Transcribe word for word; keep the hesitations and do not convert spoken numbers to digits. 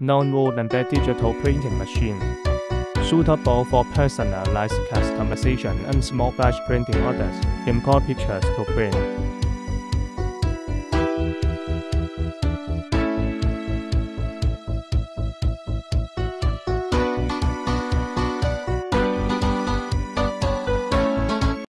non-wool-embedded digital printing machine, suitable for personalized customization and small batch printing orders. Import pictures to print.